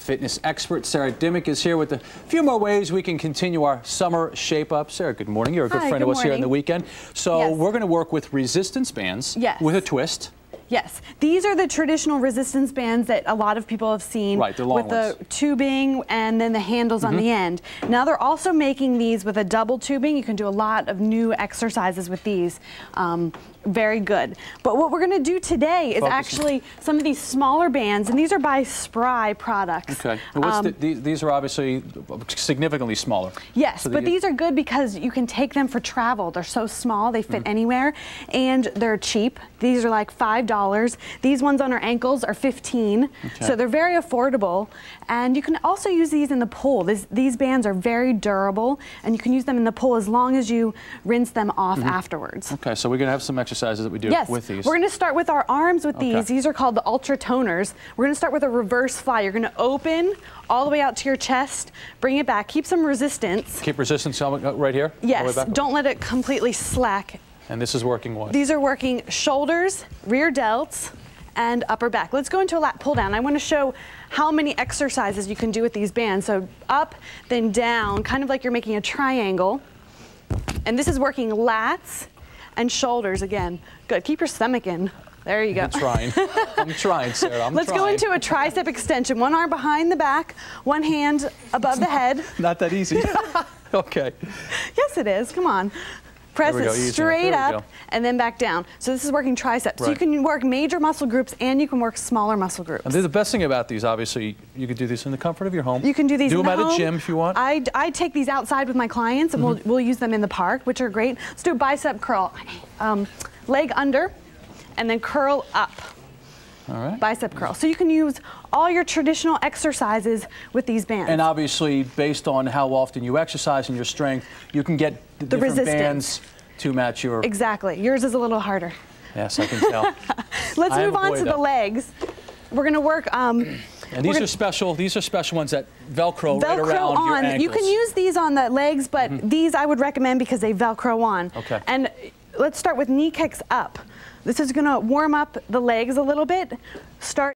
fitness expert Sarah Dimmick is here with a few more ways we can continue our summer shape up. Sarah, good morning. You're a good friend of us here on the weekend. So we're going to work with resistance bands with a twist. Yes, these are the traditional resistance bands that a lot of people have seen with the tubing and then the handles on the end. Now they're also making these with a double tubing. You can do a lot of new exercises with these. Very good. But what we're going to do today is actually some of these smaller bands, and these are by Spry products. Okay. These are obviously significantly smaller. Yes, so but these are good because you can take them for travel. They're so small, they fit anywhere, and they're cheap. These are like $5. These ones on our ankles are $15. So they're very affordable. And you can also use these in the pool. These bands are very durable, and you can use them in the pool as long as you rinse them off afterwards. Okay, so we're going to have some exercises that we do with these. We're going to start with our arms with these. These are called the Ultra Toners. We're going to start with a reverse fly. You're going to open all the way out to your chest, bring it back, keep some resistance. Keep resistance right here? Yes, don't let it completely slack. And this is working what? These are working shoulders, rear delts, and upper back. Let's go into a lat pull down. I want to show how many exercises you can do with these bands. So up, then down, kind of like you're making a triangle. And this is working lats and shoulders again. Good, keep your stomach in. There you go. I'm trying. I'm trying, Sarah. Let's go into a tricep extension. One arm behind the back, one hand above the head. Not that easy. Okay. Yes, it is. Come on. Press it straight up and then back down. So this is working triceps. So you can work major muscle groups and you can work smaller muscle groups. And the best thing about these, obviously, you could do this in the comfort of your home. You can do these do in the them home. at a gym if you want. I take these outside with my clients and we'll use them in the park, which are great. Let's do a bicep curl. Leg under and then curl up. All right. Bicep curl. So you can use all your traditional exercises with these bands. And obviously, based on how often you exercise and your strength, you can get the different bands to match your... Exactly. Yours is a little harder. Yes, I can tell. Let's move on to the legs. We're going to work... and these are special ones that Velcro right around your ankles. You can use these on the legs, but these I would recommend because they Velcro on. Okay. And let's start with knee kicks up. This is going to warm up the legs a little bit. Start